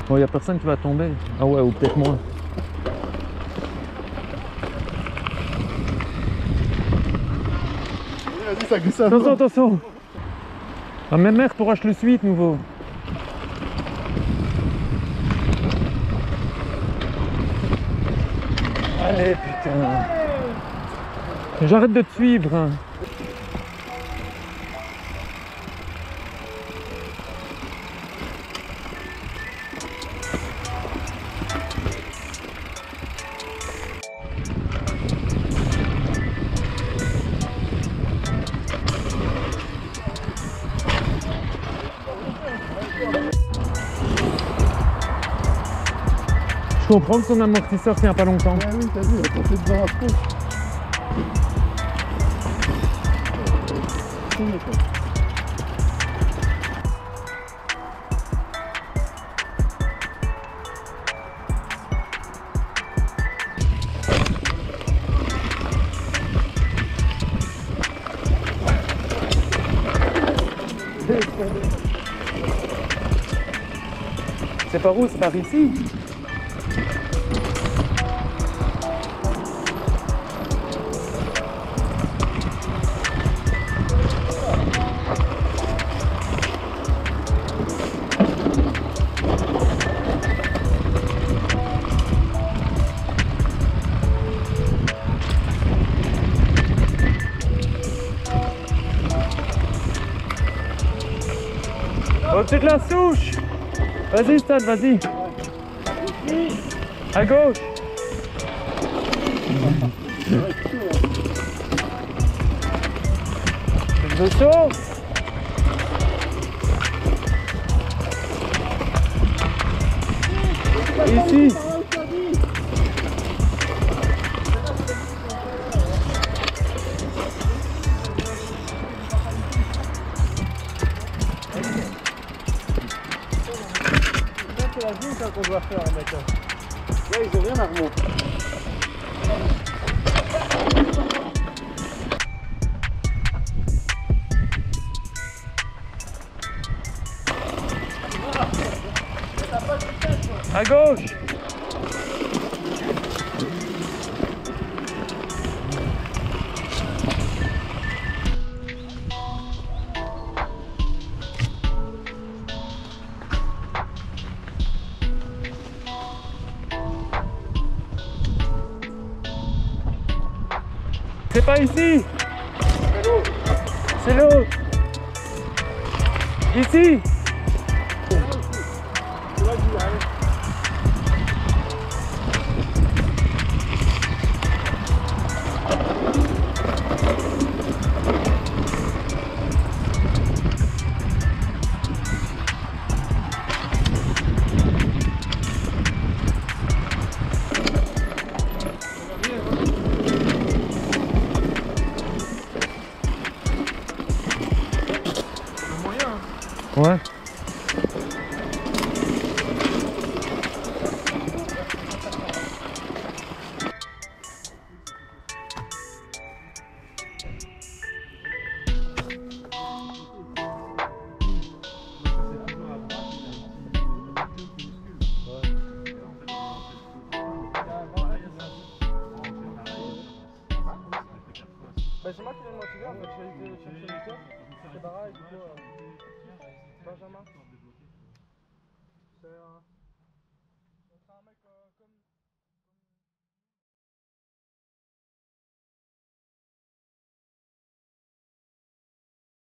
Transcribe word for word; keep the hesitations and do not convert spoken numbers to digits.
Bon, il n'y a personne qui va tomber. Ah ouais, ou peut-être moi. Vas-y, ça glisse un peu. Attention, attention. Ah, même mère pourra je le suis de nouveau. Allez, putain. J'arrête de te suivre. Hein. Je comprends que son amortisseur tient pas longtemps. Ouais, oui, t'as vu, il a passé devant la fausse. C'est par où? C'est par ici? Au-dessus de la souche. Vas-y Stade, vas-y. À gauche. Je saute. Ici. C'est la zone ça qu'on doit faire, mec. Là, ils ont rien à remonter. À gauche. C'est pas ici. C'est l'autre. C'est l'autre. Ici. Ouais. Bah, c'est moi qui l'ai motivé en fait, je suis allé chercher le c'est pareil, du coup, euh, Benjamin. C'est un...